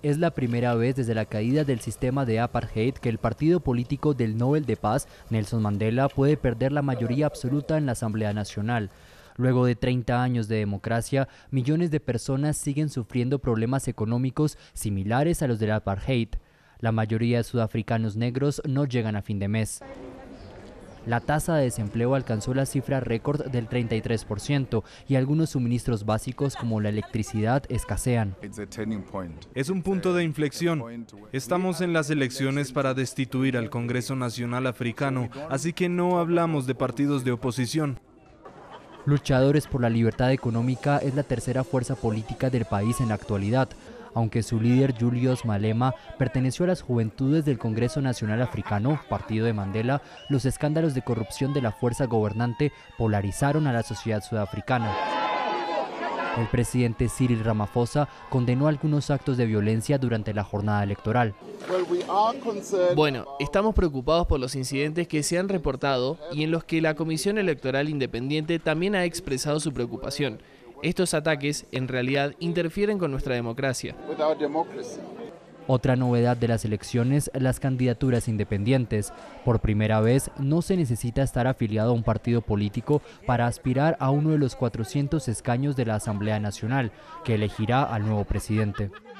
Es la primera vez desde la caída del sistema de apartheid que el partido político del Nobel de Paz, Nelson Mandela, puede perder la mayoría absoluta en la Asamblea Nacional. Luego de 30 años de democracia, millones de personas siguen sufriendo problemas económicos similares a los del apartheid. La mayoría de sudafricanos negros no llegan a fin de mes. La tasa de desempleo alcanzó la cifra récord del 33% y algunos suministros básicos como la electricidad escasean. Es un punto de inflexión. Estamos en las elecciones para destituir al Congreso Nacional Africano, así que no hablamos de partidos de oposición. Luchadores por la Libertad Económica es la tercera fuerza política del país en la actualidad. Aunque su líder Julius Malema perteneció a las Juventudes del Congreso Nacional Africano, partido de Mandela, los escándalos de corrupción de la fuerza gobernante polarizaron a la sociedad sudafricana. El presidente Cyril Ramaphosa condenó algunos actos de violencia durante la jornada electoral. Bueno, estamos preocupados por los incidentes que se han reportado y en los que la Comisión Electoral Independiente también ha expresado su preocupación. Estos ataques, en realidad, interfieren con nuestra democracia. Otra novedad de las elecciones, las candidaturas independientes. Por primera vez, no se necesita estar afiliado a un partido político para aspirar a uno de los 400 escaños de la Asamblea Nacional, que elegirá al nuevo presidente.